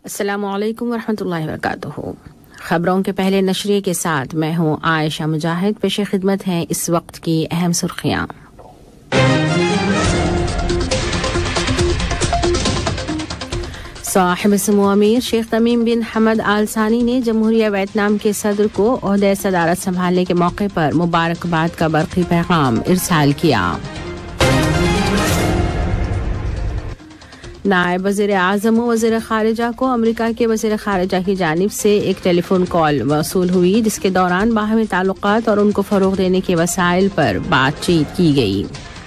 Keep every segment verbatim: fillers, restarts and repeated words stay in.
السلام علیکم ورحمۃ اللہ وبرکاتہ۔ خبروں کے پہلے نشریے کے ساتھ میں ہوں عائشہ مجاہد۔ پیش خدمت ہیں اس وقت کی اہم سرخیاں۔ صاحب سمو امیر شیخ تمیم بن حمد آل ثانی نے جمہوریہ ویتنام کے صدر کو عہدہ صدارت سنبھالنے کے موقع پر مبارکباد کا برقی پیغام ارسال کیا۔ نائب وزیر اعظم و وزیر خارجہ کو امریکہ کے وزیر خارجہ کی جانب سے ایک ٹیلی فون کال موصول ہوئی، جس کے دوران باہمی تعلقات اور ان کو فروغ دینے کے وسائل پر بات چیت کی گئی۔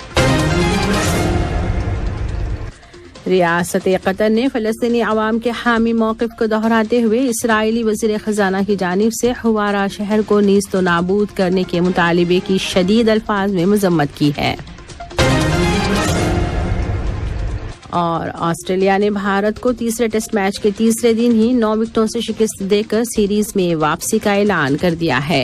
ریاست قطر نے فلسطینی عوام کے حامی موقف کو دہراتے ہوئے اسرائیلی وزیر خزانہ کی جانب سے حوارہ شہر کو نیست و نابود کرنے کے مطالبے کی شدید الفاظ میں مذمت کی ہے۔ اور آسٹریلیا نے بھارت کو تیسرے ٹیسٹ میچ کے تیسرے دن ہی نو وکٹوں سے شکست دے کر سیریز میں واپسی کا اعلان کر دیا ہے۔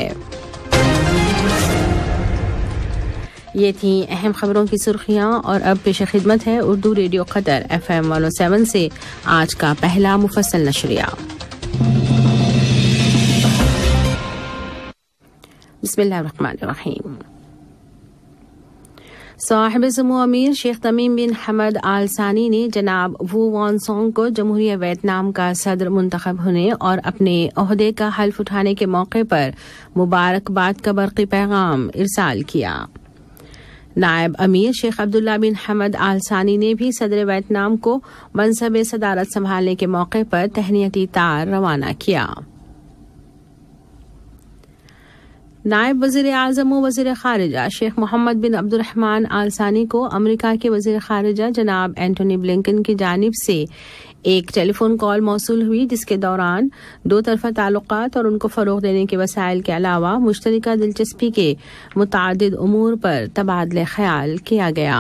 یہ تھیں اہم خبروں کی سرخیاں، اور اب پیش خدمت ہے Urdu radio Qatar F M ایک سو سات سے آج کا پہلا مفصل نشریہ۔ بسم اللہ الرحمن الرحیم۔ صاحب سمو امیر شیخ تمیم بن حمد آل ثانی نے جناب وو وان سونگ کو جمہوریہ ویتنام کا صدر منتخب ہونے اور اپنے عہدے کا حلف اٹھانے کے موقع پر مبارکباد کا برقی پیغام ارسال کیا۔ نائب امیر شیخ عبداللہ بن حمد آل ثانی نے بھی صدر ویتنام کو منصب صدارت سنبھالنے کے موقع پر تہنیتی تار روانہ کیا۔ نائب وزیر اعظم و وزیر خارجہ شیخ محمد بن عبد الرحمن آل ثانی کو امریکہ کے وزیر خارجہ جناب اینٹونی بلنکن کی جانب سے ایک ٹیلی فون کال موصول ہوئی، جس کے دوران دو طرفہ تعلقات اور ان کو فروغ دینے کے وسائل کے علاوہ مشترکہ دلچسپی کے متعدد امور پر تبادلہ خیال کیا گیا۔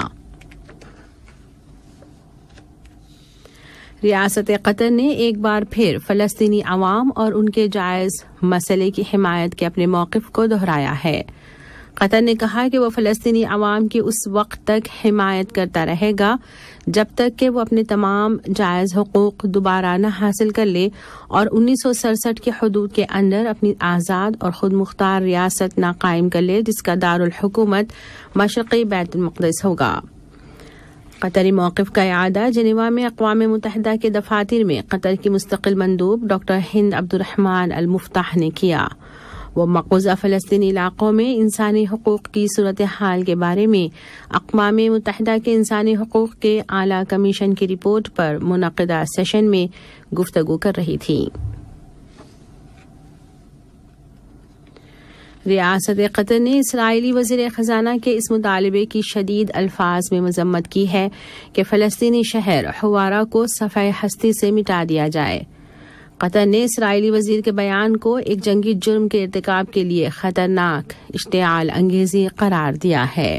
ریاست قطر نے ایک بار پھر فلسطینی عوام اور ان کے جائز مسئلے کی حمایت کے اپنے موقف کو دہرایا ہے۔ قطر نے کہا کہ وہ فلسطینی عوام کی اس وقت تک حمایت کرتا رہے گا جب تک کہ وہ اپنے تمام جائز حقوق دوبارہ نہ حاصل کر لے اور انیس سو سڑسٹھ کے حدود کے اندر اپنی آزاد اور خود مختار ریاست نہ قائم کر لے، جس کا دارالحکومت مشرقی بیت المقدس ہوگا۔ قطری موقف کا اعادہ جنیوا میں اقوام متحدہ کے دفاتر میں قطر کی مستقل مندوب ڈاکٹر ہند عبد الرحمن المفتاح نے کیا۔ وہ مقبوضہ فلسطینی علاقوں میں انسانی حقوق کی صورتحال کے بارے میں اقوام متحدہ کے انسانی حقوق کے اعلیٰ کمیشن کی رپورٹ پر منعقدہ سیشن میں گفتگو کر رہی تھیں۔ ریاست قطر نے اسرائیلی وزیر خزانہ کے اس مطالبے کی شدید الفاظ میں مذمت کی ہے کہ فلسطینی شہر حوارہ کو صفحہ ہستی سے مٹا دیا جائے۔ قطر نے اسرائیلی وزیر کے بیان کو ایک جنگی جرم کے ارتکاب کے لیے خطرناک اشتعال انگیزی قرار دیا ہے۔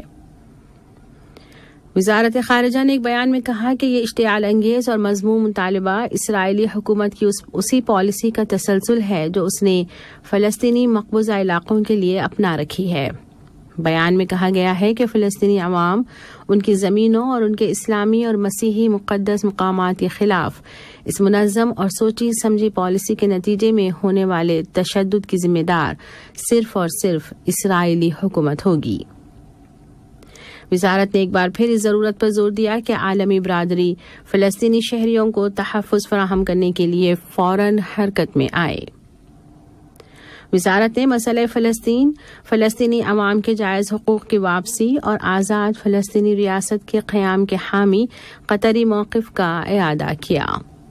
وزارت خارجہ نے ایک بیان میں کہا کہ یہ اشتعال انگیز اور مذموم مطالبہ اسرائیلی حکومت کی اس اسی پالیسی کا تسلسل ہے جو اس نے فلسطینی مقبوضہ علاقوں کے لیے اپنا رکھی ہے۔ بیان میں کہا گیا ہے کہ فلسطینی عوام ان کی زمینوں اور ان کے اسلامی اور مسیحی مقدس مقامات کے خلاف اس منظم اور سوچی سمجھی پالیسی کے نتیجے میں ہونے والے تشدد کی ذمہ دار صرف اور صرف اسرائیلی حکومت ہوگی۔ وزارت نے ایک بار پھر اس ضرورت پر زور دیا کہ عالمی برادری فلسطینی شہریوں کو تحفظ فراہم کرنے کے لیے فوراً حرکت میں آئے۔ وزارت نے مسئلہ فلسطین، فلسطینی عوام کے جائز حقوق کی واپسی اور آزاد فلسطینی ریاست کے قیام کے حامی قطری موقف کا اعادہ کیا۔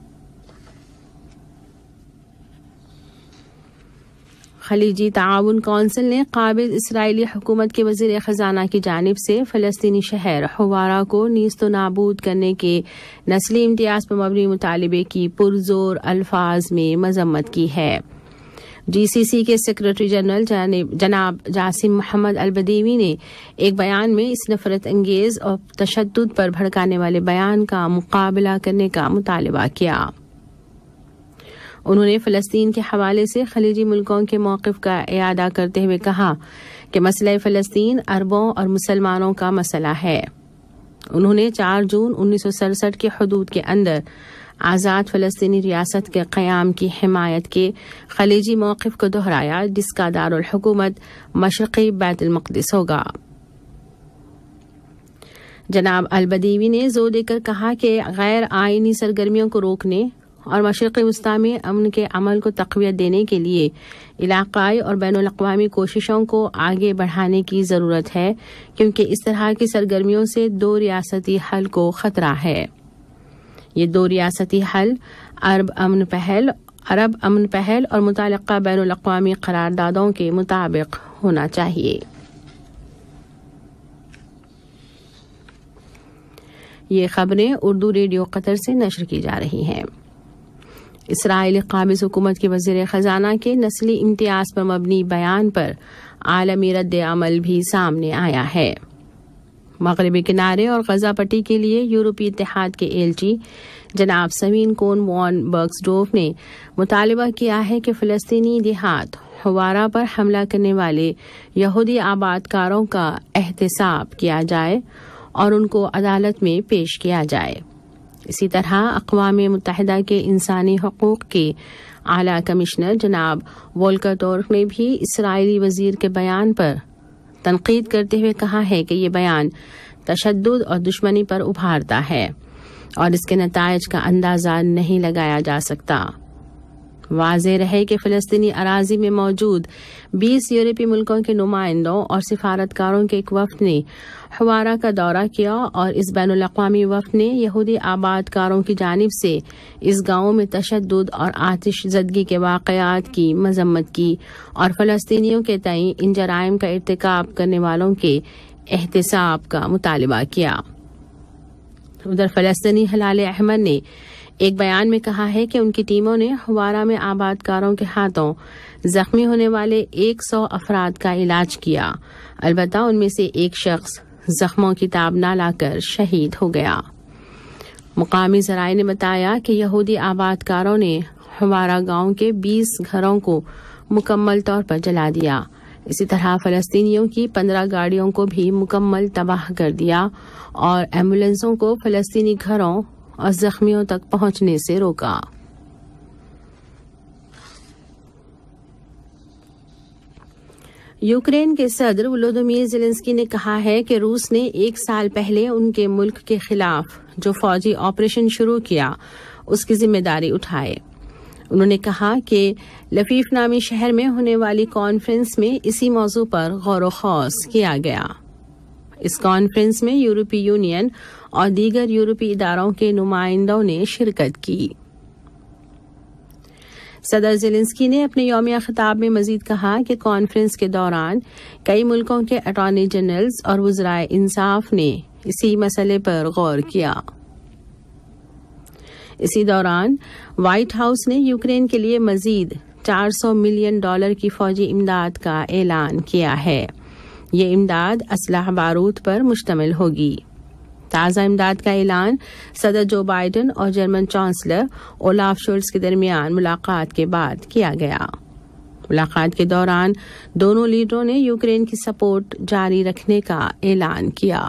خلیجی تعاون کونسل نے قابض اسرائیلی حکومت کے وزیر خزانہ کی جانب سے فلسطینی شہر حوارہ کو نیست و نابود کرنے کے نسلی امتیاز پر مبنی مطالبے کی پرزور الفاظ میں مذمت کی ہے۔ جی سی سی کے سیکرٹری جنرل جناب جاسم محمد البدیوی نے ایک بیان میں اس نفرت انگیز اور تشدد پر بھڑکانے والے بیان کا مقابلہ کرنے کا مطالبہ کیا۔ انہوں نے فلسطین کے حوالے سے خلیجی ملکوں کے موقف کا اعادہ کرتے ہوئے کہا کہ مسئلہ فلسطین عربوں اور مسلمانوں کا مسئلہ ہے۔ انہوں نے چار جون انیس سو سڑسٹھ کے حدود کے اندر آزاد فلسطینی ریاست کے قیام کی حمایت کے خلیجی موقف کو دہرایا، جس کا دارالحکومت مشرقی بیت المقدس ہوگا۔ جناب البدیوی نے زور دے کر کہا کہ غیر آئینی سرگرمیوں کو روکنے اور مشرقی وسطی میں امن کے عمل کو تقویت دینے کے لیے علاقائی اور بین الاقوامی کوششوں کو آگے بڑھانے کی ضرورت ہے، کیونکہ اس طرح کی سرگرمیوں سے دو ریاستی حل کو خطرہ ہے۔ یہ دو ریاستی حل عرب امن پہل عرب امن پہل اور متعلقہ بین الاقوامی قراردادوں کے مطابق ہونا چاہیے۔ یہ خبریں اردو ریڈیو قطر سے نشر کی جا رہی ہیں۔ اسرائیلی قابض حکومت کے وزیر خزانہ کے نسلی امتیاز پر مبنی بیان پر عالمی رد عمل بھی سامنے آیا ہے۔ مغربی کنارے اور غزہ پٹی کے لیے یورپی اتحاد کے ایلچی جناب سمین کون وان برگسڈورف نے مطالبہ کیا ہے کہ فلسطینی دیہات حوارہ پر حملہ کرنے والے یہودی آباد کاروں کا احتساب کیا جائے اور ان کو عدالت میں پیش کیا جائے۔ اسی طرح اقوام متحدہ کے انسانی حقوق کے اعلیٰ کمشنر جناب وولکر تورک نے بھی اسرائیلی وزیر کے بیان پر تنقید کرتے ہوئے کہا ہے کہ یہ بیان تشدد اور دشمنی پر ابھارتا ہے اور اس کے نتائج کا اندازہ نہیں لگایا جا سکتا۔ واضح رہے کہ فلسطینی اراضی میں موجود بیس یورپی ملکوں کے نمائندوں اور سفارتکاروں کے ایک وفد نے حوارہ کا دورہ کیا اور اس بین الاقوامی وفد نے یہودی آباد کاروں کی جانب سے اس گاؤں میں تشدد اور آتش زدگی کے واقعات کی مذمت کی اور فلسطینیوں کے تئیں ان جرائم کا ارتکاب کرنے والوں کے احتساب کا مطالبہ کیا۔ ادھر فلسطینی ہلال احمر نے ایک بیان میں کہا ہے کہ ان کی ٹیموں نے حوارہ میں آباد کاروں کے ہاتھوں زخمی ہونے والے ایک سو افراد کا علاج کیا، البتہ ان میں سے ایک شخص زخموں کی تاب نہ لا کر شہید ہو گیا۔ مقامی ذرائع نے بتایا کہ یہودی آباد کاروں نے حوارہ گاؤں کے بیس گھروں کو مکمل طور پر جلا دیا۔ اسی طرح فلسطینیوں کی پندرہ گاڑیوں کو بھی مکمل تباہ کر دیا اور ایمبولینسوں کو فلسطینی گھروں اور زخمیوں تک پہنچنے سے روکا۔ یوکرین کے صدر ولودیمیر زیلنسکی نے کہا ہے کہ روس نے ایک سال پہلے ان کے ملک کے خلاف جو فوجی آپریشن شروع کیا اس کی ذمہ داری اٹھائے۔ انہوں نے کہا کہ لفیف نامی شہر میں ہونے والی کانفرنس میں اسی موضوع پر غور و خوض کیا گیا۔ اس کانفرنس میں یورپی یونین اور دیگر یورپی اداروں کے نمائندوں نے شرکت کی۔ صدر زیلنسکی نے اپنے یومیہ خطاب میں مزید کہا کہ کانفرنس کے دوران کئی ملکوں کے اٹارنی جنرلز اور وزرائے انصاف نے اسی مسئلے پر غور کیا۔ اسی دوران وائٹ ہاؤس نے یوکرین کے لیے مزید چار سو ملین ڈالر کی فوجی امداد کا اعلان کیا ہے۔ یہ امداد اسلحہ بارود پر مشتمل ہوگی۔ تازہ امداد کا اعلان صدر جو بائیڈن اور جرمن چانسلر اولاف شولز کے درمیان ملاقات کے بعد کیا گیا۔ ملاقات کے دوران دونوں لیڈروں نے یوکرین کی سپورٹ جاری رکھنے کا اعلان کیا۔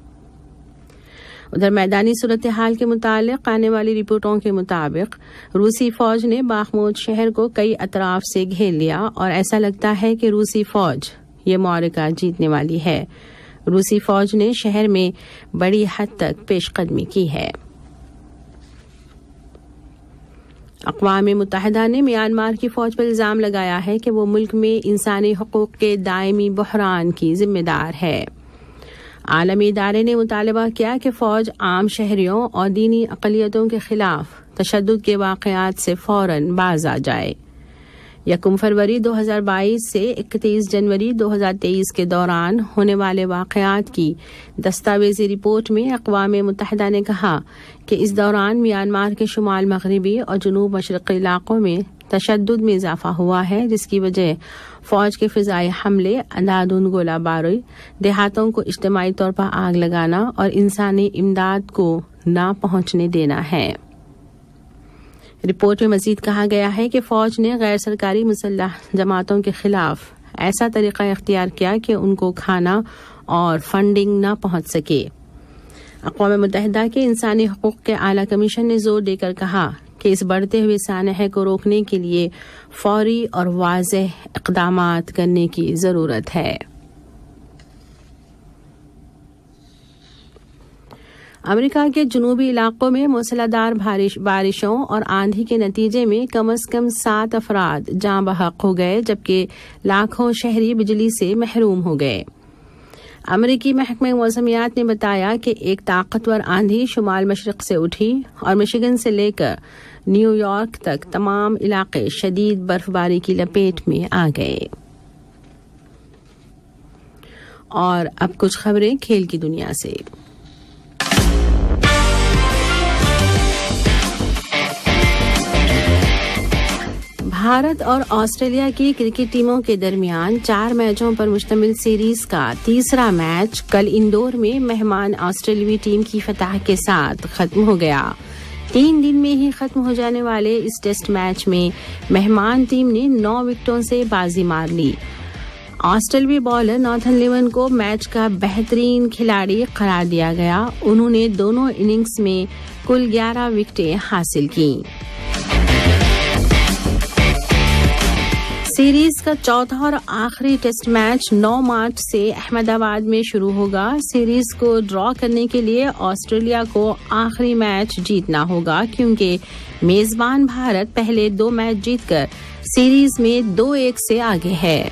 ادھر میدانی صورتحال کے متعلق آنے والی رپورٹوں کے مطابق روسی فوج نے باخمود شہر کو کئی اطراف سے گھیر لیا اور ایسا لگتا ہے کہ روسی فوج یہ معرکہ جیتنے والی ہے۔ روسی فوج نے شہر میں بڑی حد تک پیش قدمی کی ہے۔ اقوام متحدہ نے میانمار کی فوج پر الزام لگایا ہے کہ وہ ملک میں انسانی حقوق کے دائمی بحران کی ذمہ دار ہے۔ عالمی ادارے نے مطالبہ کیا کہ فوج عام شہریوں اور دینی اقلیتوں کے خلاف تشدد کے واقعات سے فوراً باز آ جائے۔ یکم فروری دو ہزار بائیس سے اکتیس جنوری دو ہزار تیئیس کے دوران ہونے والے واقعات کی دستاویزی رپورٹ میں اقوام متحدہ نے کہا کہ اس دوران میانمار کے شمال مغربی اور جنوب مشرقی علاقوں میں تشدد میں اضافہ ہوا ہے، جس کی وجہ فوج کے فضائی حملے، اندھادھند گولہ باری، دیہاتوں کو اجتماعی طور پر آگ لگانا اور انسانی امداد کو نہ پہنچنے دینا ہے۔ رپورٹ میں مزید کہا گیا ہے کہ فوج نے غیر سرکاری مسلح جماعتوں کے خلاف ایسا طریقہ اختیار کیا کہ ان کو کھانا اور فنڈنگ نہ پہنچ سکے۔ اقوام متحدہ کے انسانی حقوق کے اعلیٰ کمیشن نے زور دے کر کہا کہ اس بڑھتے ہوئے سانحے کو روکنے کے لیے فوری اور واضح اقدامات کرنے کی ضرورت ہے۔ امریکہ کے جنوبی علاقوں میں موسلا دھار بارشوں اور آندھی کے نتیجے میں کم از کم سات افراد جاں بحق ہو گئے جبکہ لاکھوں شہری بجلی سے محروم ہو گئے۔ امریکی محکمہ موسمیات نے بتایا کہ ایک طاقتور آندھی شمال مشرق سے اٹھی اور مشیگن سے لے کر نیو یارک تک تمام علاقے شدید برف باری کی لپیٹ میں آ گئے۔ اور اب کچھ خبریں کھیل کی دنیا سے۔ بھارت اور آسٹریلیا کی کرکٹ ٹیموں کے درمیان چار میچوں پر مشتمل سیریز کا تیسرا میچ کل اندور میں مہمان آسٹریلوی ٹیم کی فتح کے ساتھ ختم ہو گیا۔ تین دن میں ہی ختم ہو جانے والے اس ٹیسٹ میچ میں مہمان ٹیم نے نو وکٹوں سے بازی مار لی۔ آسٹریلوی بالر ناتھن لیون کو میچ کا بہترین کھلاڑی قرار دیا گیا۔ انہوں نے دونوں اننگز میں کل گیارہ وکٹیں حاصل کیں۔ سیریز کا چوتھا اور آخری ٹیسٹ میچ نو مارچ سے احمد آباد میں شروع ہوگا۔ سیریز کو ڈرا کرنے کے لیے آسٹریلیا کو آخری میچ جیتنا ہوگا کیونکہ میزبان بھارت پہلے دو میچ جیت کر سیریز میں دو ایک سے آگے ہے۔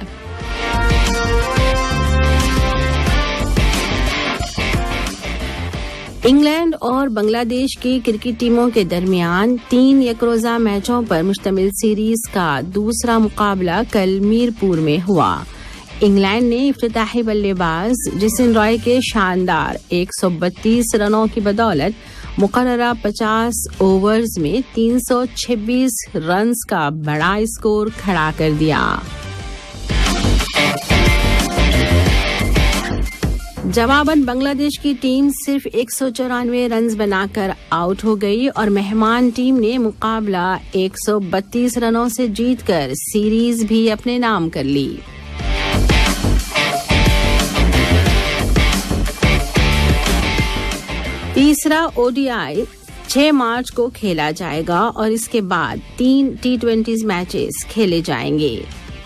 انگلینڈ اور بنگلہ دیش کی کرکٹ ٹیموں کے درمیان تین یک روزہ میچوں پر مشتمل سیریز کا دوسرا مقابلہ کل میرپور میں ہوا۔ انگلینڈ نے افتتاحی بلے باز جیسن رائے کے شاندار ایک سو بتیس رنوں کی بدولت مقررہ پچاس اوورز میں تین سو چھبیس رنز کا بڑا اسکور کھڑا کر دیا۔ جواباً بنگلہ دیش کی ٹیم صرف ایک سو چورانوے رنز بنا کر آؤٹ ہو گئی اور مہمان ٹیم نے مقابلہ ایک سو بتیس رنوں سے جیت کر سیریز بھی اپنے نام کر لی۔ تیسرا او ڈی آئی چھ مارچ کو کھیلا جائے گا اور اس کے بعد تین ٹی ٹوینٹیز میچز کھیلے جائیں گے۔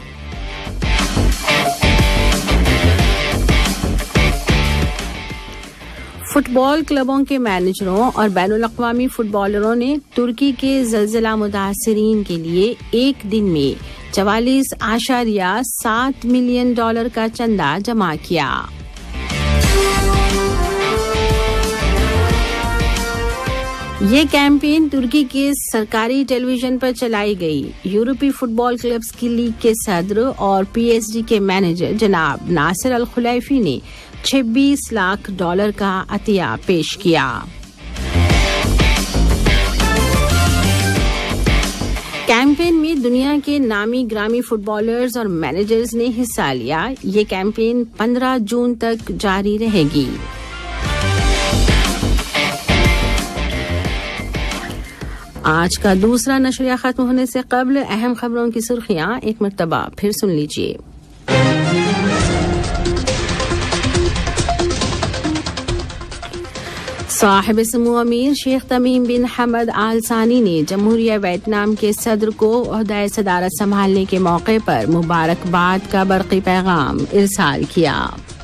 فٹ بال کلبوں کے مینیجروں اور بین الاقوامی فٹ بالروں نے ترکی کے زلزلہ متاثرین کے لیے ایک دن میں چوالیس اعشاریہ سات ملین ڈالر کا چندہ جمع کیا۔ یہ کیمپین ترکی کے سرکاری ٹیلی ویژن پر چلائی گئی۔ یورپی فٹ بال کلبز کی لیگ کے صدر اور پی ایس جی کے مینیجر جناب ناصر الخلیفی نے چھبیس لاکھ ڈالر کا عطیہ پیش کیا۔ کیمپین میں دنیا کے نامی گرامی فٹ بالرز اور مینیجرز نے حصہ لیا۔ یہ کیمپین پندرہ جون تک جاری رہے گی۔ آج کا دوسرا نشریہ ختم ہونے سے قبل اہم خبروں کی سرخیاں ایک مرتبہ پھر سن لیجیے۔ صاحب سمو امیر شیخ تمیم بن حمد آل ثانی نے جمہوریہ ویتنام کے صدر کو عہدہ صدارت سنبھالنے کے موقع پر مبارکباد کا برقی پیغام ارسال کیا۔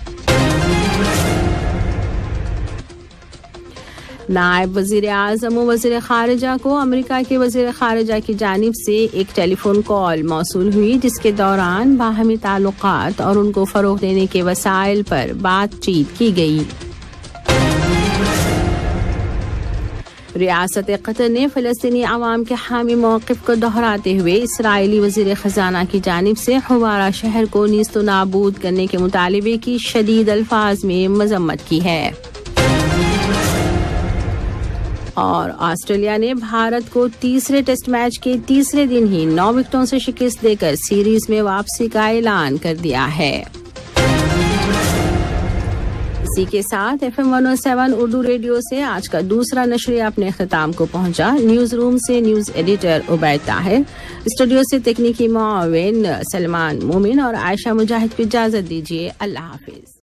نائب وزیر اعظم و وزیر خارجہ کو امریکہ کے وزیر خارجہ کی جانب سے ایک ٹیلی فون کال موصول ہوئی جس کے دوران باہمی تعلقات اور ان کو فروغ دینے کے وسائل پر بات چیت کی گئی۔ ریاست قطر نے فلسطینی عوام کے حامی موقف کو دہراتے ہوئے اسرائیلی وزیر خزانہ کی جانب سے حوارہ شہر کو نیست و نابود کرنے کے مطالبے کی شدید الفاظ میں مذمت کی ہے۔ اور آسٹریلیا نے بھارت کو تیسرے ٹیسٹ میچ کے تیسرے دن ہی نو وکٹوں سے شکست دے کر سیریز میں واپسی کا اعلان کر دیا ہے۔ اسی کے ساتھ F M one O seven Urdu radio سے آج کا دوسرا نشریہ اپنے اختتام کو پہنچا۔ نیوز روم سے news editor Ubaid Tahir, studio سے تکنیکی معاون سلمان مومن اور عائشہ مجاہد کو اجازت دیجیے۔ اللہ حافظ۔